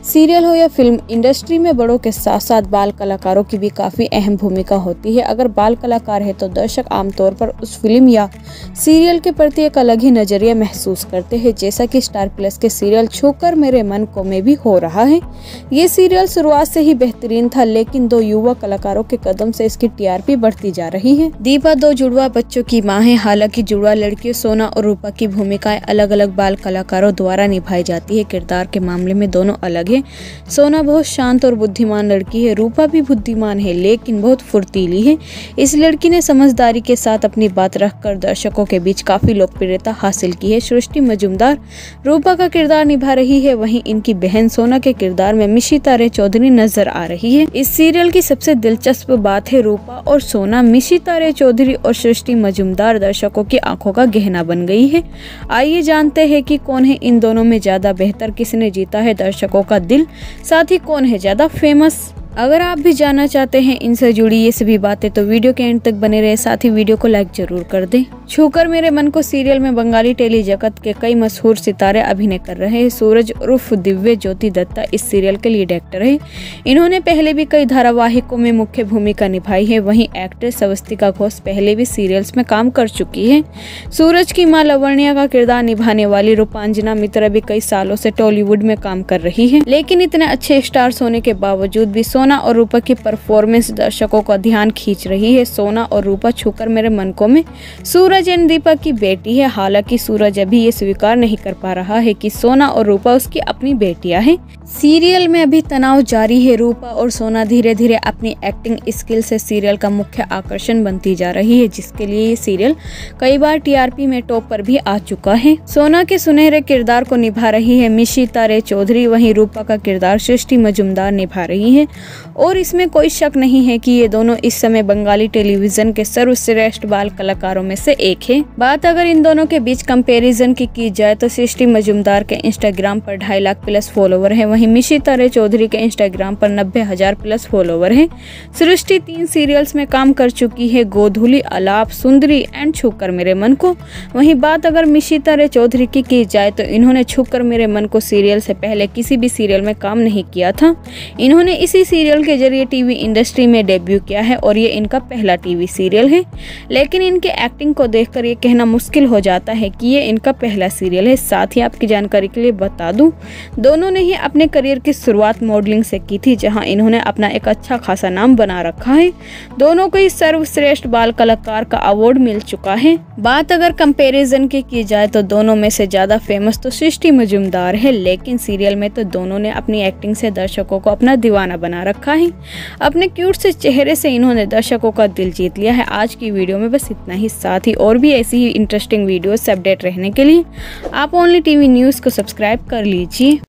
Serial हो या film industry में बड़ों के साथ साथ बाल कलाकारों की भी काफ़ी अहम भूमिका होती है। अगर बाल कलाकार है तो दर्शक आमतौर पर उस फिल्म या सीरियल के प्रति एक अलग ही नज़रिया महसूस करते हैं, जैसा कि स्टार प्लस के सीरियल छूकर मेरे मन को में भी हो रहा है। ये सीरियल शुरुआत से ही बेहतरीन था, लेकिन दो युवा कलाकारों के कदम से इसकी टीआरपी बढ़ती जा रही है। दीपा दो जुड़वा बच्चों की माँ है। हालांकि जुड़वा लड़कियों सोना और रूपा की भूमिकाएं अलग अलग बाल कलाकारों द्वारा निभाई जाती है। किरदार के मामले में दोनों अलग है। सोना बहुत शांत और बुद्धिमान लड़की है। रूपा भी बुद्धिमान है, लेकिन बहुत फुर्तीली है। इस लड़की ने समझदारी के साथ अपनी बात रखकर दर्शकों के बीच काफी लोकप्रियता हासिल की है। सृष्टि मजूमदार रूपा का किरदार निभा रही है, वहीं इनकी बहन सोना के किरदार में मिशिता रे चौधरी नजर आ रही है। इस सीरियल की सबसे दिलचस्प बात है रूपा और सोना, मिशिता रे चौधरी और सृष्टि मजूमदार दर्शकों की आंखों का गहना बन गई है। आइए जानते हैं कि कौन है इन दोनों में ज्यादा बेहतर, किसने जीता है दर्शकों का दिल, साथ ही कौन है ज्यादा फेमस। अगर आप भी जानना चाहते हैं इनसे जुड़ी ये सभी बातें तो वीडियो के एंड तक बने रहे, साथ ही वीडियो को लाइक जरूर कर दें। छूकर मेरे मन को सीरियल में बंगाली टेली जगत के कई मशहूर सितारे अभिनय कर रहे हैं। सूरज उर्फ दिव्य ज्योति दत्ता इस सीरियल के लीड एक्टर है। इन्होंने पहले भी कई धारावाहिकों में मुख्य भूमिका निभाई है। वहीं एक्ट्रेस स्वस्तिका घोष पहले भी सीरियल्स में काम कर चुकी है। सूरज की मां लवण्या का किरदार निभाने वाली रूपांजना मित्रा भी कई सालों से टॉलीवुड में काम कर रही है, लेकिन इतने अच्छे स्टार्स होने के बावजूद भी सोना और रूपा की परफॉर्मेंस दर्शकों का ध्यान खींच रही है। सोना और रूपा छूकर मेरे मन को में सूरज एंड दीपा की बेटी है। हालांकि सूरज अभी ये स्वीकार नहीं कर पा रहा है कि सोना और रूपा उसकी अपनी बेटियां हैं। सीरियल में अभी तनाव जारी है। रूपा और सोना धीरे धीरे अपनी एक्टिंग स्किल से सीरियल का मुख्य आकर्षण बनती जा रही है, जिसके लिए ये सीरियल कई बार टीआरपी में टॉप पर भी आ चुका है। सोना के सुनहरे किरदार को निभा रही है मिशिता रे चौधरी, वहीं रूपा का किरदार सृष्टि मजूमदार निभा रही है। और इसमें कोई शक नहीं है कि ये दोनों इस समय बंगाली टेलीविजन के सर्वश्रेष्ठ बाल कलाकारों में से एक है। बात अगर इन दोनों के बीच कंपैरिजन की जाए तो सृष्टि मजूमदार के इंस्टाग्राम पर 2.5 लाख प्लस फॉलोवर है, वहीं मिशिता रे चौधरी के इंस्टाग्राम पर 90,000 प्लस फॉलोवर है। सृष्टि 3 सीरियल्स में काम कर चुकी है, गोधुली, अलाप, सुंदरी एंड छूकर मेरे मन को। वहीं बात अगर मिशिता रे चौधरी की जाए तो इन्होंने छूकर मेरे मन को सीरियल से पहले किसी भी सीरियल में काम नहीं किया था। इन्होंने इसी सीरियल के जरिए टीवी इंडस्ट्री में डेब्यू किया है और ये इनका पहला टीवी सीरियल है, लेकिन इनके एक्टिंग को देखकर ये कहना मुश्किल हो जाता है कि ये इनका पहला सीरियल है। साथ ही आपकी जानकारी के लिए बता दूं, दोनों ने ही अपने करियर की शुरुआत मॉडलिंग से की थी, जहां इन्होंने अपना एक अच्छा खासा नाम बना रखा है। दोनों को ही सर्वश्रेष्ठ बाल कलाकार का अवार्ड मिल चुका है। बात अगर कंपैरिजन की जाए तो दोनों में से ज्यादा फेमस तो सृष्टि मजूमदार है, लेकिन सीरियल में तो दोनों ने अपनी एक्टिंग से दर्शकों को अपना दीवाना बना रखा है। अपने क्यूट से चेहरे से इन्होंने दर्शकों का दिल जीत लिया है। आज की वीडियो में बस इतना ही, साथ ही और भी ऐसी ही इंटरेस्टिंग वीडियोस से अपडेट रहने के लिए आप ओनली टीवी न्यूज़ को सब्सक्राइब कर लीजिए।